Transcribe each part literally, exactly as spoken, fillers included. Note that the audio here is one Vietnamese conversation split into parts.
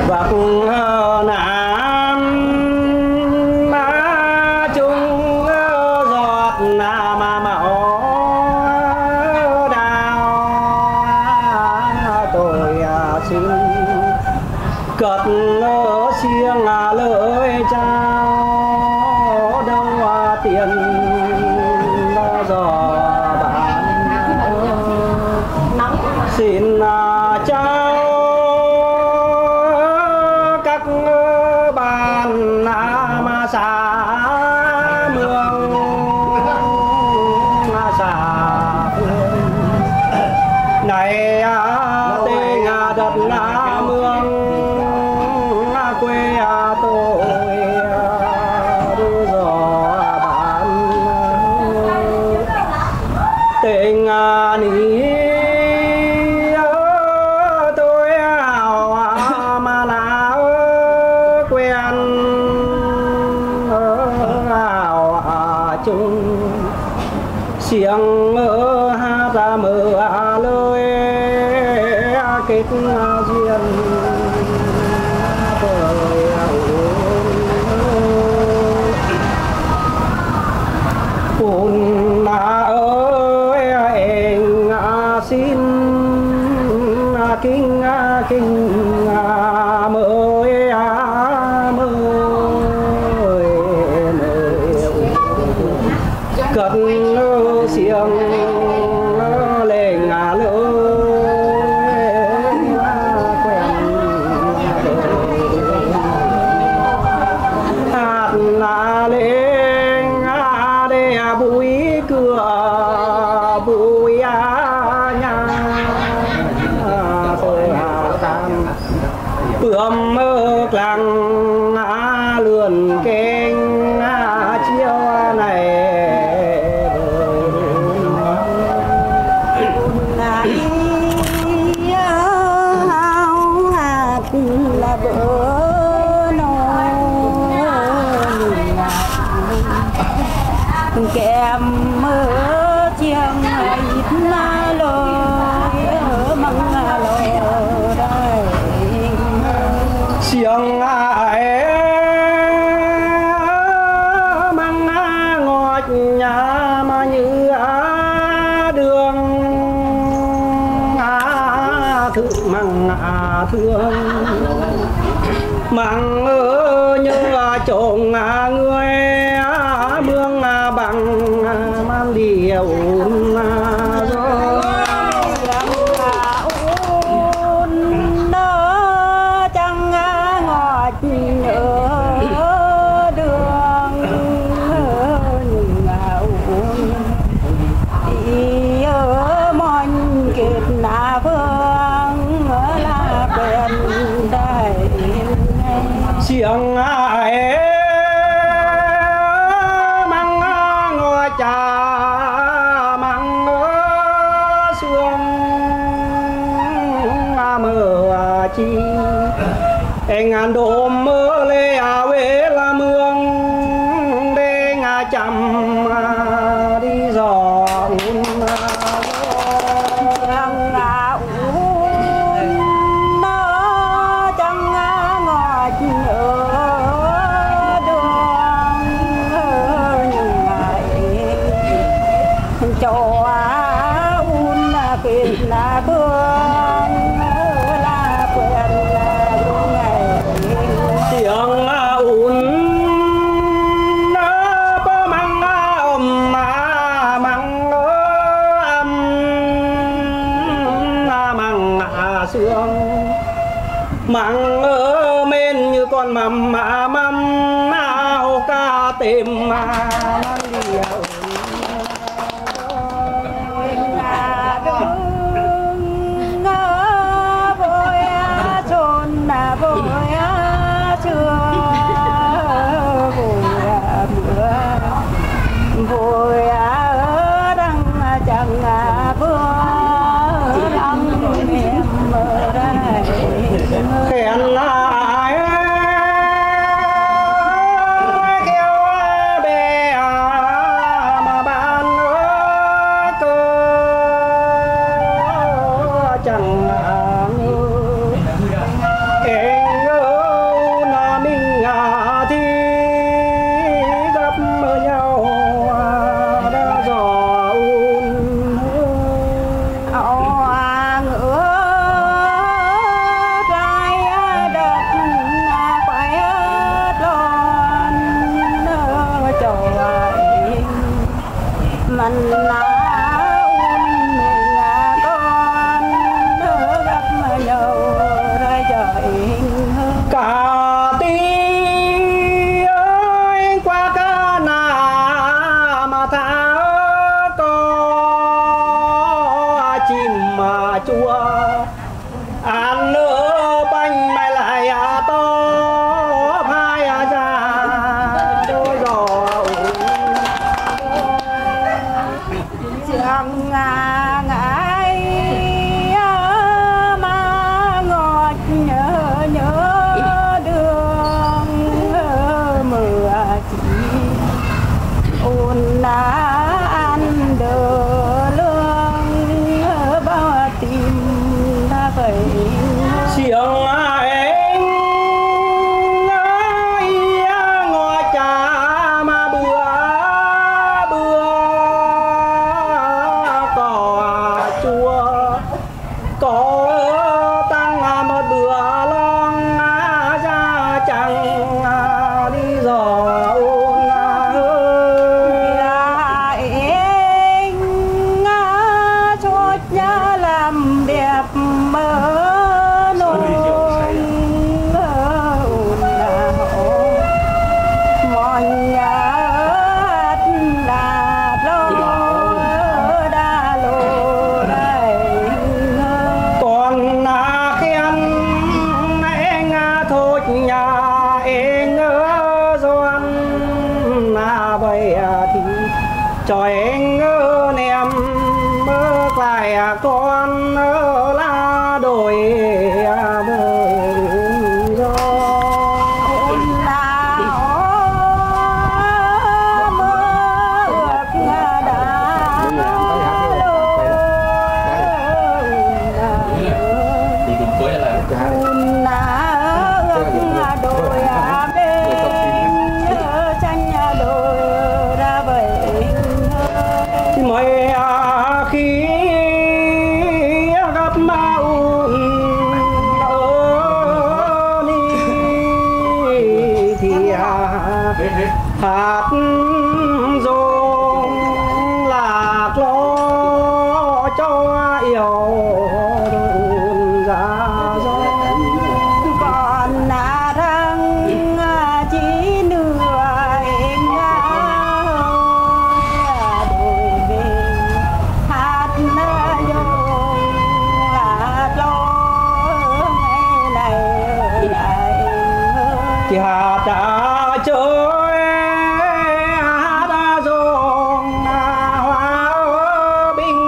bậc nam ma chung giọt nam mẫu đào tôi xin cất xiềng lời chào đâu tiền giò bán xin chào các bạn mà xa mương xa phương này tên đất là mương quê tôi đưa giò bán tình ní tôi hào mà là quen hào chung xiềng hát ra mưa lời kết duyên Phun ơi anh xin kinh kinh mới mới cất xiềng lên lên để bụi cửa bụi nhà tôi tam bướm lăng lượn kênh chiều này là bữa kèm mơ chiang ít na lời măng lời đây chiang ai măng ngọt nhà mà như đường thử măng thương măng như trộn người mương bằng mang điều chẳng ngọt nhớ đường nhưng đi ở mòn kết na phương là quen đây xiềng ai cha măng xuông mơ chi anh ăn đốm mơ lê à quê là mương đê ngà chăm đi giò cho un quên là phương là quen là ngày tiếng un nó có măng ôm mà măng âm măng xương măng men như con mầm mà mầm ao ca tìm mà măng điều vui ở đằng chẳng vừa lắm em ở đây khen lại kêu bè mà ban cơ chẳng em chùa ăn nơ bánh mày lại à to hai à già đôi giò chẳng ngà ngại mà ngọt nhớ nhớ đường mưa chỉ ôn lá ăn đỡ lương bao tìm ta phải chiều anh ơi ngồi trà mà bữa bữa cỏ chua có tăng một bữa long ra chẳng đi dò ôn anh chốt nhớ làm đẹp mơ cho anh em mơ lại con lá đồi bờ gió ôn là mơ ước đã đi cùng với là ôn là ước đồi bên tranh đồi ra vậy mới khi gặp mau ơ ni thì hạt rồng lạc lo cho yêu đồn ra gió còn là thằng chỉ nửa em đôi bên hát na dông là lo ngày này lại thì hạt đã chơi hạt đã rồng hoa binh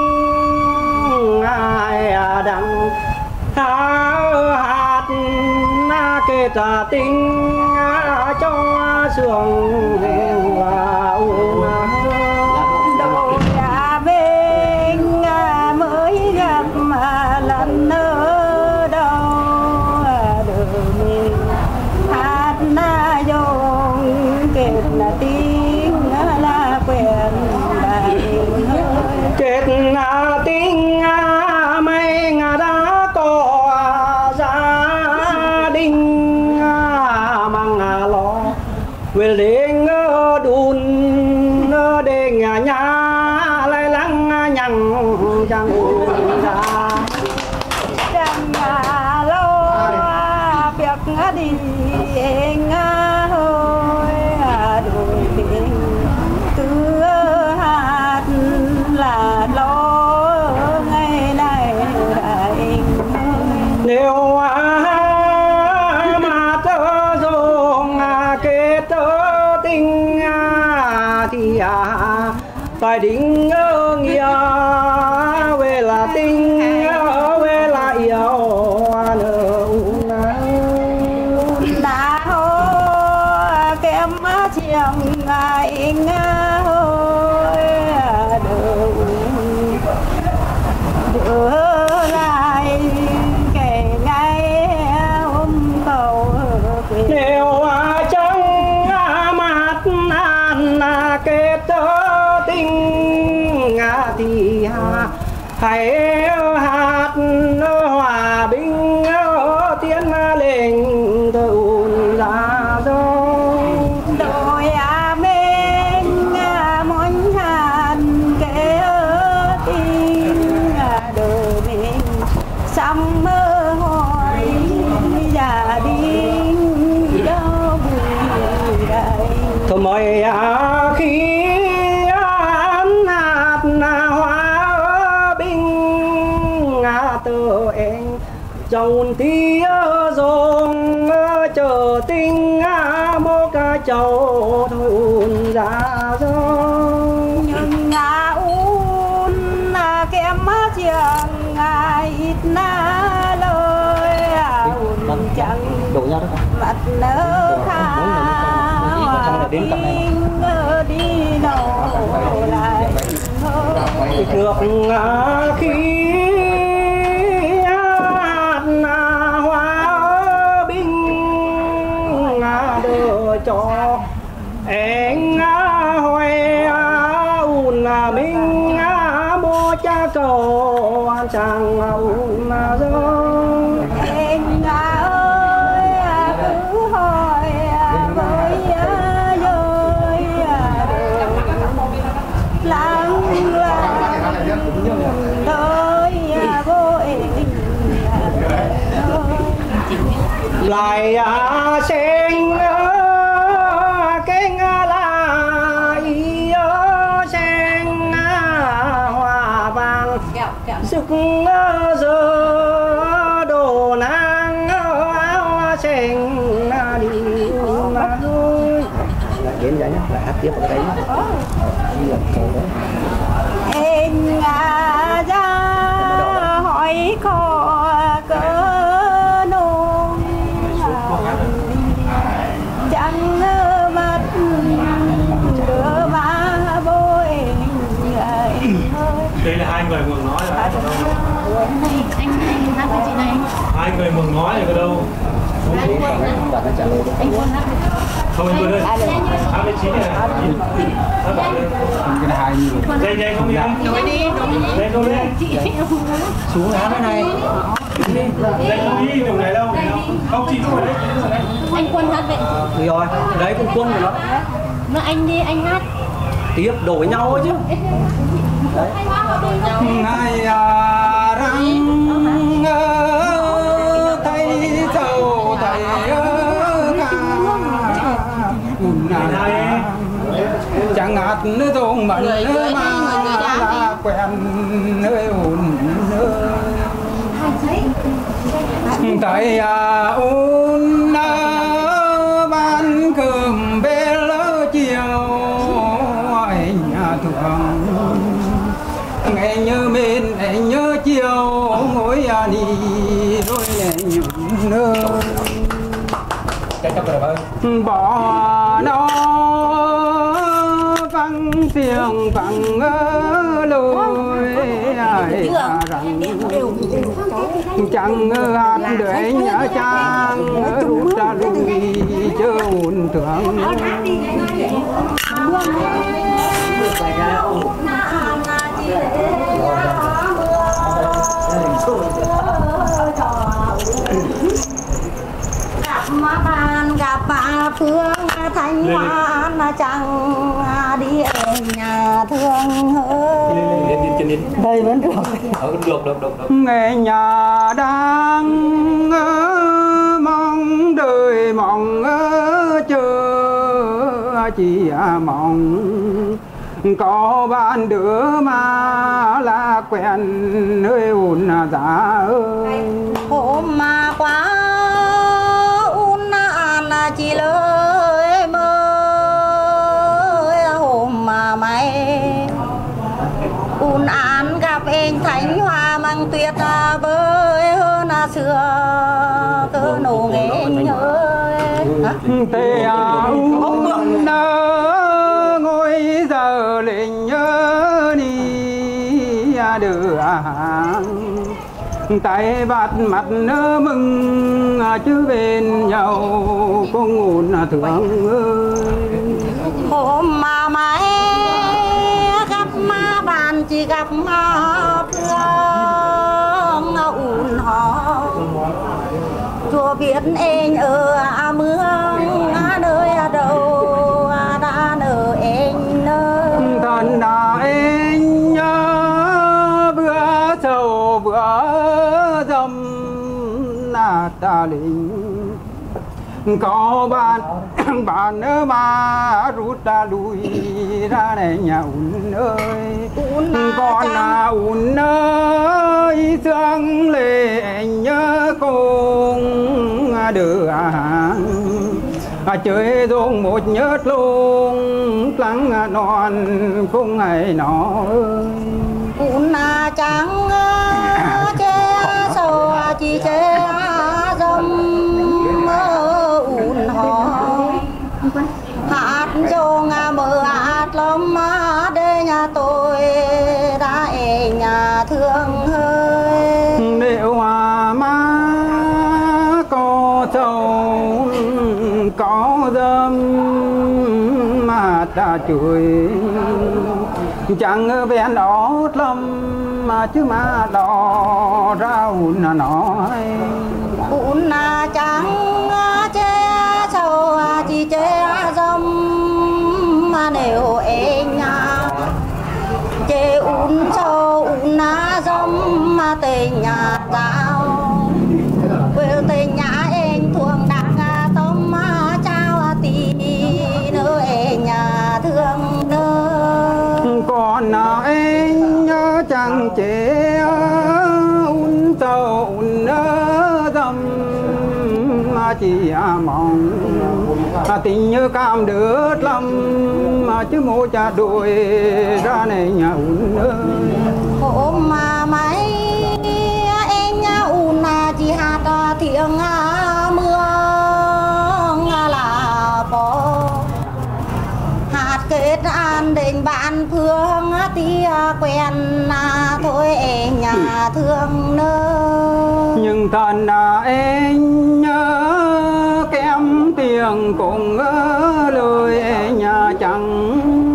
ai đằng hạt na kê trà tinh cho sườn và uống đôi là bên mới gặp mà lần nữa đâu đời mình hát na dông kết là tiếng là quen đại kết là tiếng mấy đã có gia đình mang lo về đến đun để nhà nhà lại lắng nhằng chẳng ra chẳng là lo việc đi anh ơi đôi bên cứ hát là lo ngày này đại nếu mà tớ dùng kết tình thì phải định nghĩa về là tình về là yêu đã hô kém chiềng anh ơi đừng đưa lại kể ngay hôm cầu nếu trong mặt an kết tình thì hãy hát hòa bình tiến lên tụi ra dâu đôi à bên món hàn kể tình đời mình sắm mơ hỏi gia đình đâu vui đây thôi mọi khi ăn hạt hoa bình từ mơ em chồng thì dòng chờ tinh mô ca châu thôi ùn ra dòng nhưng ngà un kém chẳng ai ít na lời ùn chẳng mặt nỡ khá hòa kinh đi nổ lại được khi hoa binh đưa cho em hoài un minh bố cha cầu chẳng un dâu em ơi cứ hỏi với ơi lắng lặng tới vô em lại sen cái là ý sen hoa vàng sức giờ đồ nang áo sen đi mà thôi đến vậy nhá lại hát tiếp vào đấy em ngà ra hỏi khó cỡ nôn chẳng mất đưa má bôi đây là hai người mường nói rồi. Anh anh hát với chị này. Hai người mường nói ở đâu? Anh Quân hát. Không anh Quân ơi. Hát với chị này. Hát bạn ơi. Cái này hai người. Đây đây không đi không? Nói đi, nói đi. Đây không đi. xuống hát cái này Đây không đi đường này đâu. Không chị không ở đây. Anh Quân hát vậy. được rồi đấy cũng quân của nó Mà anh đi, anh hát. tiếp đổi nhau thôi chứ ngày răng thấy dầu thấy chẳng ngạt nữa thùng mận mà là quen nơi ổn tại ôn ban cơm bê lỡ chiều nhà thường ngày nhớ bên ngày nhớ chiều ngồi đi rồi nhung nơ bỏ nó văng tiếng văng lối ai rằng chẳng hạt để nhớ trang rút ra lùi chớ ổn tưởng mà bạn gặp bà Phương Thanh Hoa mà chẳng đi em nhà thương hơi đây vẫn được được được được nghe nhà đang mong đời mong chờ chỉ mong có bạn đứa mà là quen nơi ổn giá ơi hôm mà quá un là chỉ lời mơ hôm mà mày un án gặp anh Thánh Hoa mang tuyệt bơi hơn xưa cơ nổ nghe ơi tê un ngồi giờ lên nhớ đi đưa hàng tay bạt mặt nơ mừng chứ bên nhau không ổn thương ơi hôm mà mày gặp ma bạn chỉ gặp ma phương ủn họ chùa biết anh ở mương nơi đâu đã nở anh nơi thần đã anh nhớ vừa sầu vừa dâm là ta lính có bạn bạn nữa mà rút ra lùi ra này nhà ún ơi con là ún ơi thương lệ nhớ cùng đưa hàng chơi dùng một nhớt luôn lắng non không ngày nọ ún trắng che sầu chỉ che dâm ún hò hát cho ngà mơ hát lắm để nhà tôi đã e nhà thương hơi nếu hòa má có trâu có dâm mà ta chửi chẳng ven đó lắm mà chứ mà đỏ rau là nói ún trắng che sầu chỉ che dâm mà nếu em nhà che ún sầu ún dâm mà tên nhà tao quê tên nhà em thường đặt tôm trao tí nữa em nhà thương nữa còn nào em nhớ chẳng chế ún sầu ún dâm mà chỉ mong tình như cam đứt lắm mà chứ mô cha đuổi ra này nhà ún ơi hôm mà mấy em nhà ún chỉ hạt thiêng mưa là bỏ hạt kết an đến bạn phương tia quen thôi em nhà thương nơi nhưng thần em nhớ kém tiền cùng lời nhà chẳng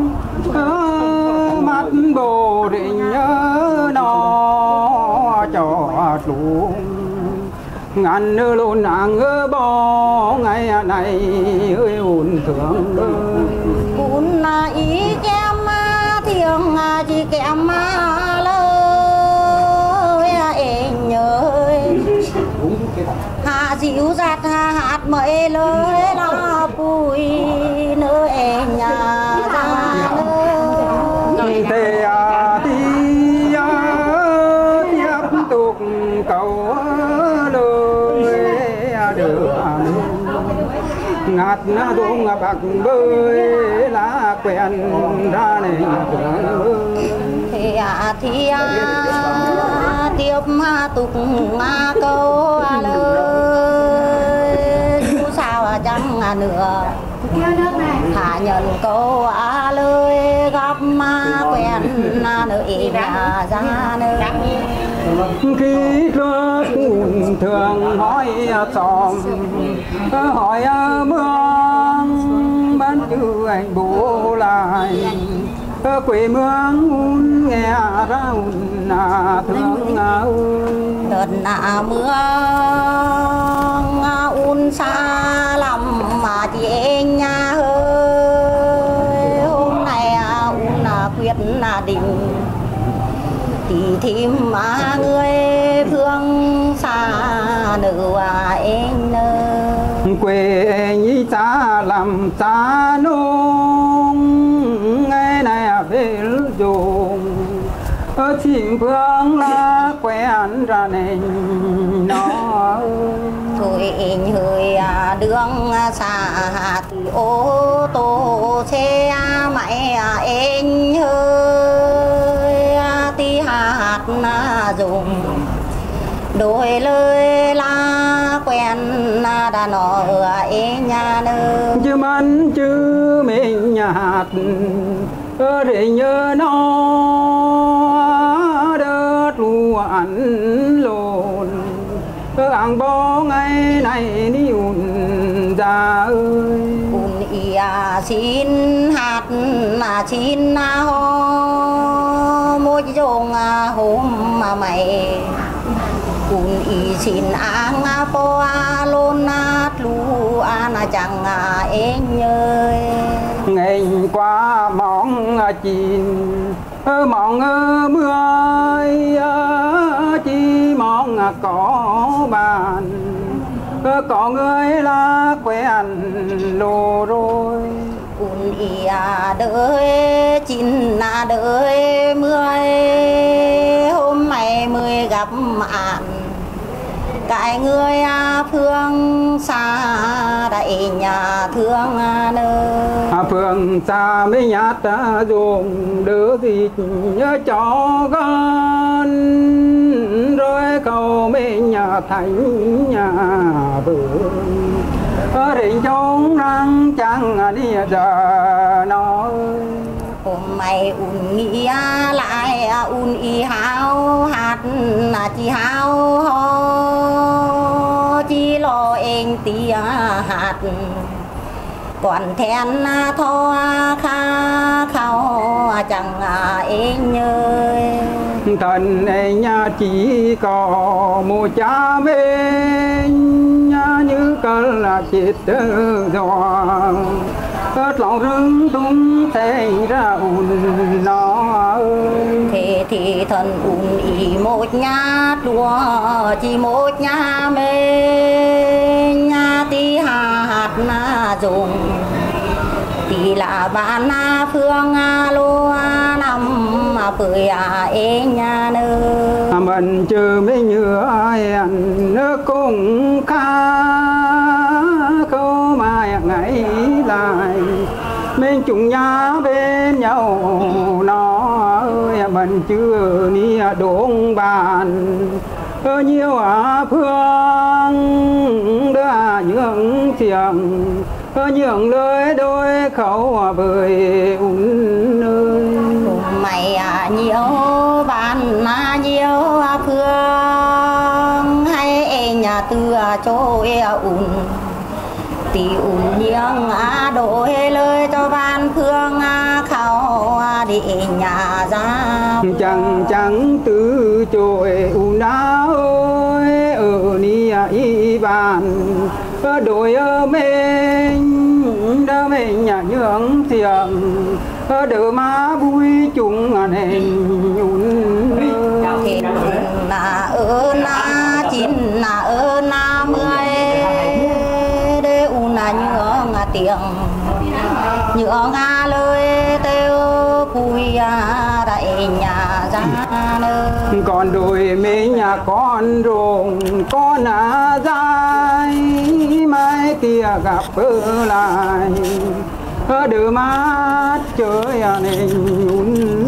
mắt bồ để nhớ nó cho luôn ngàn nơ luôn nàng ngơ bó ngày này ơi ồn thương ún ý kém thiêng chỉ kém lời em nhớ hạ dịu dạt hạt mấy lời là bùi nơi em nhà ra nơi thế à thì tiếp tục cầu lời được ngạt na đúng bạc bơi lá quen ra này thế à thì tiếp tục câu lời chú sao chẳng nữa hạ nhận câu lời gặp mà quen nơi nhà ra nơi khi lúc thường hỏi xóm hỏi mương bán chữ anh bố lại quê mương nghe ra thương ơi đợt nà mưa un xa lắm mà chị em nhà ơi hôm nay un là quyết là định thì thêm mà người phương xa nữ em nơi quê nhi xa làm xa nông ngày này về dùng ở chim phương là quen ra nên nó thôi em hơi đường xa thì ô tô xe mẹ em hơi tí hạt dùng đôi lời là quen đã nọ em nhà nơi chứ mình chứ mình nhạt để nhớ nó đớt lùa ăn lộn ăn bó ngày này đi ùn ra ơi ùn ý xin hạt mà xin ho môi dòng hôm mà mày ùn ý xin ăn po lôn lu ăn chẳng em ơi ngày qua mong chín mong mưa chi mong có bàn có người là quen lô rồi un ia đợi chín là đợi mười hôm mày mười gặp mạn cái người phương xa đại nhà thương nơi phương xa mới nhát dùng đỡ gì nhớ cho con rồi cầu mình nhà thánh nhà vườn ở đỉnh trong răng chẳng đi giờ nói hôm mày un nghĩ lại un y hao hạt là chỉ hao ho chỉ lo anh tia hạt còn thèn tho kha khao chẳng anh ơi thần nhà chỉ có một cha bên nhà như cơn là chết gió ớt lòng rừng tung thành ra ùn nó thế thì thần ùn ý một nhà đùa chỉ một nhà bên nhà tí hạt na dùng thì là bạn na phương lúa năm mà bưởi ế nhà nơi mình chưa mấy nhựa hẹn nước cũng khá câu mai ngày lại mình chung nhà bên nhau nó ơi mình chưa ni đốn bàn ở nhiều phương đưa những tiếng ở những lời đôi khẩu bơi un ơi mày nhiều bạn nhiều phương hay nhà từ chỗ ùn thì ùn nhiều đổi lời cho ban phương khảo đi nhà ra chẳng chẳng từ chối ùn áo ơi ở ni y bàn ở đôi ở mình đỡ mình nhà nhường tiếng ở đỡ má vui chung nền nhún thì là ở na chín là ở na mười để u na nhường tiếng nhường lời têu vui đại nhà ra nơi còn đôi mấy nhà con rồng con à dài mai tia gặp lại ở đỡ mát chơi nên nhún